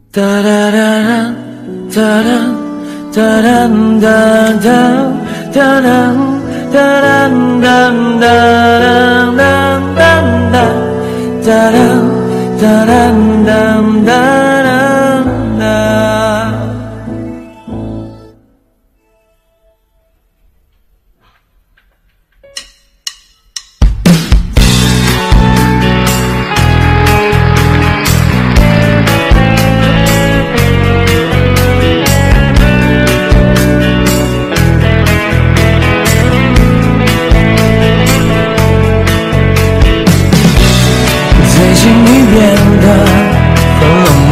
哒哒哒哒哒哒哒哒哒哒哒哒哒哒哒哒哒。最近你变得很冷漠，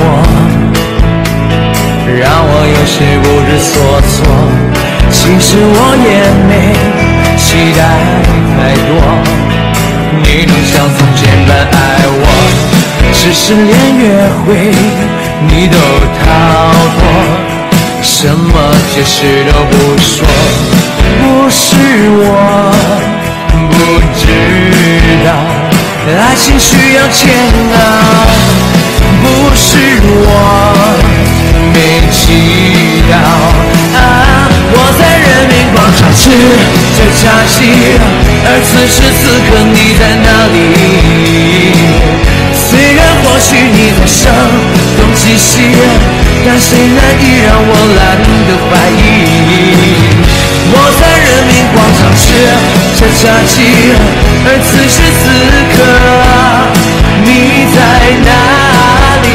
让我有些不知所措。其实我也没期待太多，你能像从前般爱我，只是连约会你都逃脱，什么解释都不说。不是我不知道爱情需要煎熬，不是我没祈祷啊！我在人民广场吃着炸鸡，而此时此刻你在哪里？虽然或许你在声东击西，但谁难以让我懒得怀疑。我在人民广场吃着炸鸡，而此时此刻你在哪里？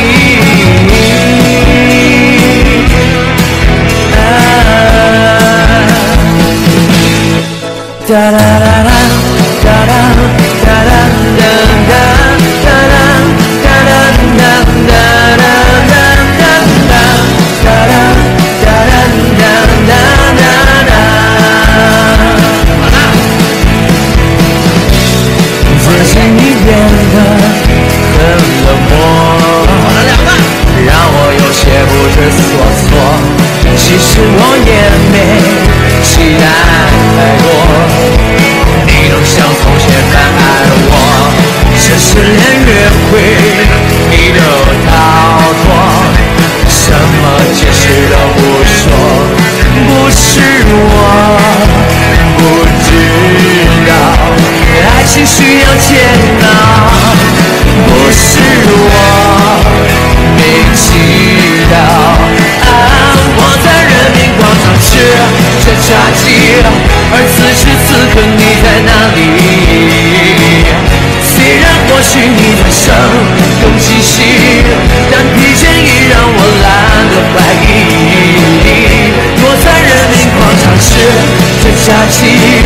哒啦啦啦，哒啦哒啦哒哒哒哒啦哒啦哒哒哒哒哒哒啦哒啦哒哒哒哒。最近你变得很冷漠，让我有些不知所措。其实我也没期待太多，你能像从前般爱我，只是连约会你都逃脱，什么解释都不说。不是我不知道爱情需要煎熬，不是我没祈祷啊！我在人民广场吃着炸鸡，而此时此刻你在哪里？虽然或许你在声东击西，但疲倦已让我懒得怀疑。我在人民广场吃着炸鸡，